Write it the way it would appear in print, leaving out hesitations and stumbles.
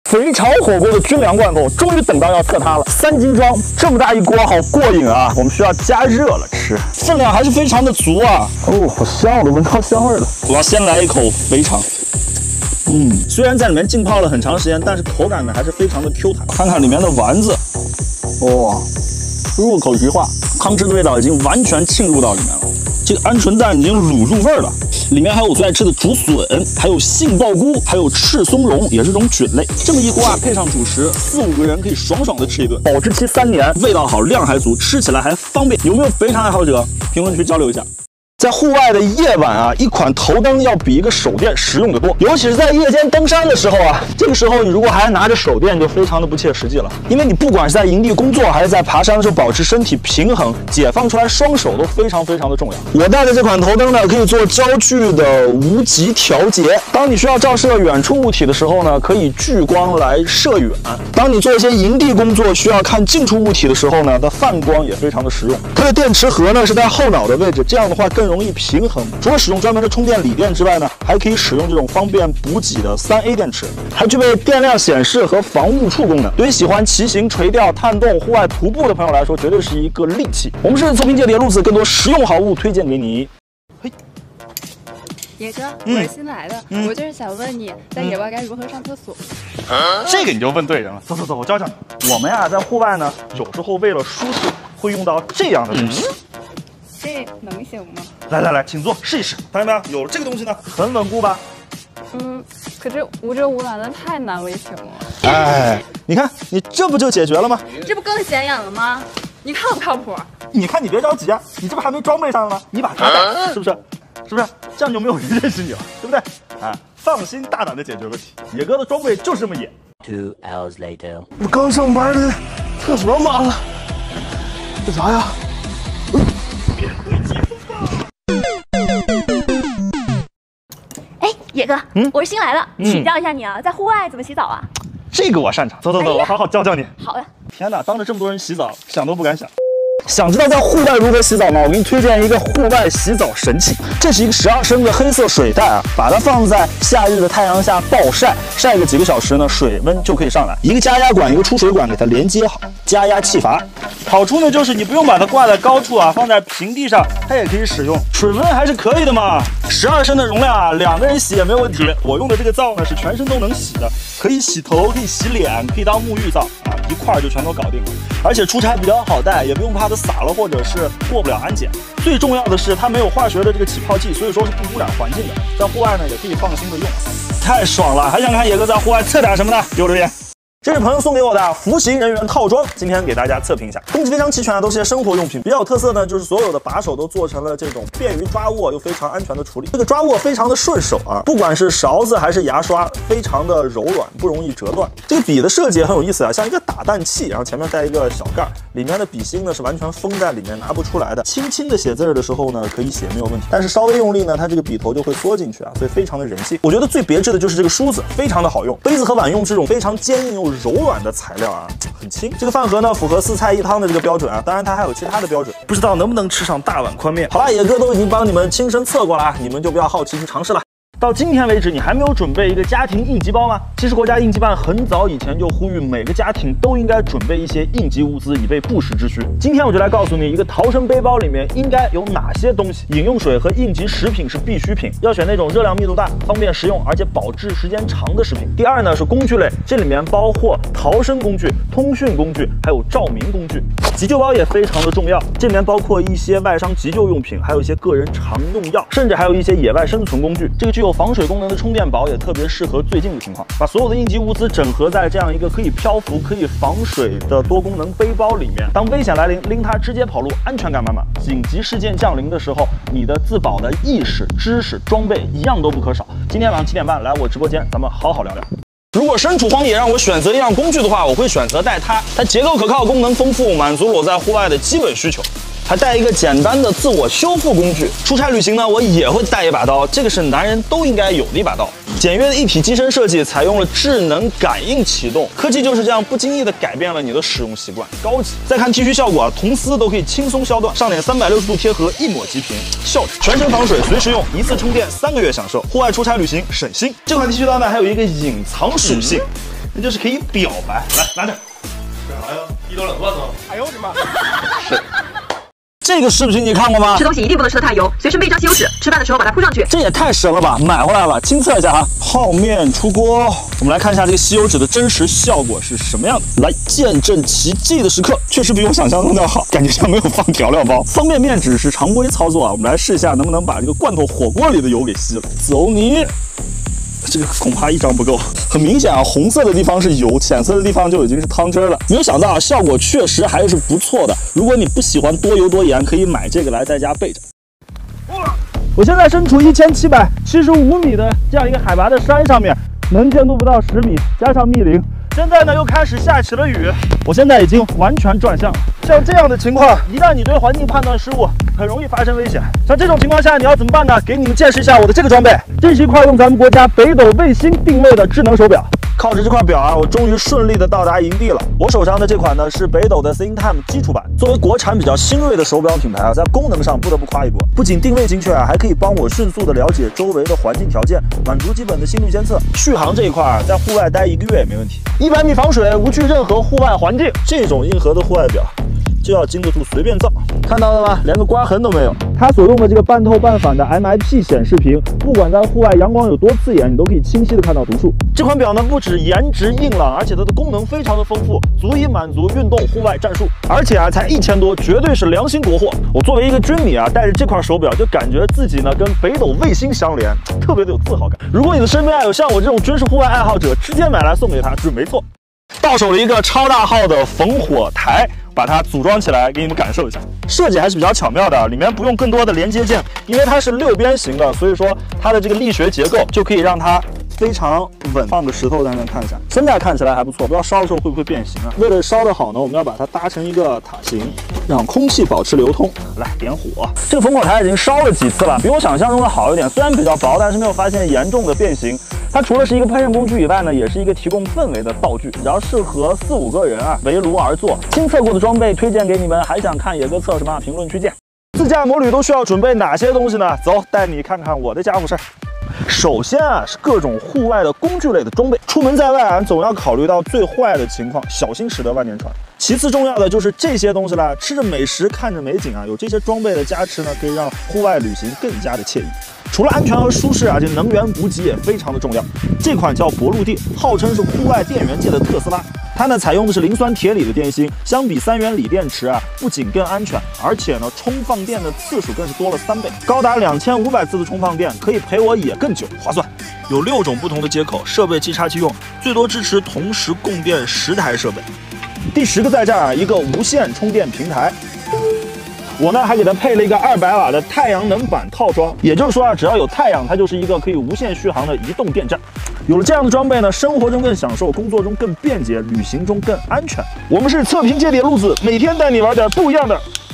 肥肠火锅的军粮罐头，终于等到要测它了。3斤装，这么大一锅，好过瘾啊！我们需要加热了吃，分量还是非常的足啊。哦，好香，我都闻到香味了。我要先来一口肥肠。虽然在里面浸泡了很长时间，但是口感呢还是非常的 Q 弹。看看里面的丸子，哇，入口即化，汤汁的味道已经完全沁入到里面了。这个鹌鹑蛋已经卤入味了，里面还有我最爱吃的竹笋，还有杏鲍菇，还有赤松茸，也是种菌类。这么一锅啊，配上主食，4、5个人可以爽爽的吃一顿，保质期3年，味道好，量还足，吃起来还方便。有没有肥肠爱好者？评论区交流一下。在户外的夜晚啊，一款头灯要比一个手电实用的多，尤其是在夜间登山的时候啊，这个时候你如果还拿着手电，就非常的不切实际了。因为你不管是在营地工作，还是在爬山的时候，保持身体平衡，解放出来双手都非常的重要。我带的这款头灯呢，可以做焦距的无极调节。当你需要照射远处物体的时候呢，可以聚光来射远；当你做一些营地工作需要看近处物体的时候呢，它泛光也非常的实用。它的电池盒呢是在后脑的位置，这样的话更容易平衡。除了使用专门的充电锂电之外呢，还可以使用这种方便补给的3A 电池，还具备电量显示和防误触功能。对于喜欢骑行、垂钓、探洞、户外徒步的朋友来说，绝对是一个利器。我们是测评界谍路子，更多实用好物推荐给你。嘿， 野哥，我是新来的，我就是想问你，在野外该如何上厕所？ 这个你就问对人了。走，我教教你。我们呀，在户外呢，有时候为了舒适，会用到这样的东西。 这能行吗？ 来，请坐，试一试。看到没有？有这个东西呢，很稳固吧？ 可这无遮无拦的太难为情了。 哎，你看，你这不就解决了吗？ 这不更显眼了吗？你靠不靠谱？ 你看，你别着急啊，你这不还没装备上吗？你把它带，是不是？这样就没有人认识你了，对不对？啊，放心大胆的解决问题。野哥的装备就是这么野。 2 hours later， 我刚上班的厕所满了，这啥呀？ 野哥，我是新来的，请教一下你啊，在户外怎么洗澡啊？ 这个我擅长。走，我好好教教你。 好的。 天哪，当着这么多人洗澡，想都不敢想。想知道在户外如何洗澡吗？我给你推荐一个户外洗澡神器，这是一个12升的黑色水袋啊，把它放在夏日的太阳下暴晒，晒个几个小时呢，水温就可以上来。一个加压管，一个出水管，给它连接好，加压气阀。好处呢就是你不用把它挂在高处啊，放在平地上，它也可以使用，水温还是可以的嘛。12升的容量啊，2个人洗也没有问题。我用的这个皂呢是全身都能洗的，可以洗头，可以洗脸，可以当沐浴皂啊，一块就全都搞定了。而且出差比较好带，也不用怕它洒了或者是过不了安检。最重要的是它没有化学的这个起泡剂，所以说是不污染环境的。在户外呢也可以放心的用，太爽了！还想看野哥在户外测点什么呢？给我留言。这是朋友送给我的服刑人员套装，今天给大家测评一下，东西非常齐全啊，都是些生活用品。比较有特色呢，就是所有的把手都做成了这种便于抓握又非常安全的处理。这个抓握非常的顺手啊，不管是勺子还是牙刷，非常的柔软，不容易折断。这个笔的设计也很有意思啊，像一个打蛋器，然后前面带一个小盖，里面的笔芯呢是完全封在里面，拿不出来的。轻轻的写字的时候呢，可以写没有问题，但是稍微用力呢，它这个笔头就会缩进去啊，所以非常的人性。我觉得最别致的就是这个梳子，非常的好用。杯子和碗用这种非常坚硬又柔软的材料啊，很轻。这个饭盒呢符合4菜1汤的这个标准啊，当然它还有其他的标准，不知道能不能吃上大碗宽面。好啦，野哥都已经帮你们亲身测过了，你们就不要好奇去尝试了。到今天为止，你还没有准备一个家庭应急包吗？其实国家应急办很早以前就呼吁每个家庭都应该准备一些应急物资，以备不时之需。今天我就来告诉你，一个逃生背包里面应该有哪些东西。饮用水和应急食品是必需品，要选那种热量密度大、方便食用而且保质时间长的食品。第二呢是工具类，这里面包括逃生工具、通讯工具，还有照明工具。急救包也非常的重要，这里面包括一些外伤急救用品，还有一些个人常用药，甚至还有一些野外生存工具。这个具有防水功能的充电宝也特别适合最近的情况。把所有的应急物资整合在这样一个可以漂浮、可以防水的多功能背包里面，当危险来临，拎它直接跑路，安全感满满。紧急事件降临的时候，你的自保的意识、知识、装备一样都不可少。今天晚上7点半来我直播间，咱们好好聊聊。如果身处荒野让我选择一样工具的话，我会选择带它。它结构可靠，功能丰富，满足我在户外的基本需求。还带一个简单的自我修复工具。出差旅行呢，我也会带一把刀，这个是男人都应该有的一把刀。简约的一体机身设计，采用了智能感应启动，科技就是这样不经意的改变了你的使用习惯，高级。再看 T 恤效果啊，铜丝都可以轻松削断，上脸360度贴合，一抹即平，效率。全身防水，随时用，一次充电3个月享受，户外出差旅行省心。这款 T 恤刀呢，还有一个隐藏属性。 这就是可以表白。来，拿着。 干啥呀？一刀两断呢？ 哎呦我的妈！是。这个视频你看过吗？ 吃东西一定不能吃得太油，随身备一张吸油纸，吃饭的时候把它铺上去。 这也太神了吧！买回来了，亲测一下哈。泡面出锅，我们来看一下这个吸油纸的真实效果是什么样的。来见证奇迹的时刻，确实比我想象中的要好，感觉像没有放调料包。方便面只是常规操作啊，我们来试一下能不能把这个罐头火锅里的油给吸了。走你！这个恐怕一张不够，很明显啊，红色的地方是油，浅色的地方就已经是汤汁了。没有想到啊，效果确实还是不错的。如果你不喜欢多油多盐，可以买这个来在家备着。我现在身处1775米的这样一个海拔的山上面，能见度不到10米，加上密林。现在呢又开始下起了雨，我现在已经完全转向了。像这样的情况，一旦你对环境判断失误，很容易发生危险。像这种情况下，你要怎么办呢？给你们见识一下我的这个装备。这是一块用咱们国家北斗卫星定位的智能手表。靠着这块表啊，我终于顺利的到达营地了。我手上的这款呢是北斗的 ThinkTime 基础版。作为国产比较新锐的手表品牌啊，在功能上不得不夸一波。不仅定位精确啊，还可以帮我迅速的了解周围的环境条件，满足基本的心率监测。续航这一块啊，在户外待1个月也没问题。100米防水，无惧任何户外环境。这种硬核的户外表，就要经得住随便造。看到了吗？连个刮痕都没有。它所用的这个半透半反的 MIP 显示屏，不管在户外阳光有多刺眼，你都可以清晰的看到读数。这款表呢，不止颜值硬朗，而且它的功能非常的丰富，足以满足运动户外战术。而且啊，才1000多，绝对是良心国货。我作为一个军迷啊，带着这块手表，就感觉自己呢跟北斗卫星相连，特别的有自豪感。如果你的身边有像我这种军事户外爱好者，直接买来送给他准没错。到手了一个超大号的烽火台，把它组装起来给你们感受一下。设计还是比较巧妙的，里面不用更多的连接件，因为它是6边形的，所以说它的这个力学结构就可以让它非常稳。放个石头在那看一下，现在看起来还不错，不知道烧的时候会不会变形啊？为了烧得好呢，我们要把它搭成一个塔形，让空气保持流通。来点火，这个烽火台已经烧了几次了，比我想象中的好一点。虽然比较薄，但是没有发现严重的变形。它除了是一个烹饪工具以外呢，也是一个提供氛围的道具，比较适合4、5个人啊围炉而坐。亲测过的装备推荐给你们，还想看野哥测什么？评论区见。自驾摩旅都需要准备哪些东西呢？走，带你看看我的家伙事儿。首先啊，是各种户外的工具类的装备。出门在外啊，总要考虑到最坏的情况，小心驶得万年船。其次重要的就是这些东西啦，吃着美食，看着美景啊，有这些装备的加持呢，可以让户外旅行更加的惬意。除了安全和舒适啊，这能源补给也非常的重要。这款叫博陆地，号称是户外电源界的特斯拉。它呢采用的是磷酸铁锂的电芯，相比3元锂电池啊，不仅更安全，而且呢充放电的次数更是多了3倍，高达2500次的充放电，可以陪我也更久，划算。有6种不同的接口，设备即插即用，最多支持同时供电10台设备。第10个在这儿啊，一个无线充电平台。我呢还给它配了一个200瓦的太阳能板套装，也就是说啊，只要有太阳，它就是一个可以无线续航的移动电站。有了这样的装备呢，生活中更享受，工作中更便捷，旅行中更安全。我们是测评界的路子，每天带你玩点不一样的。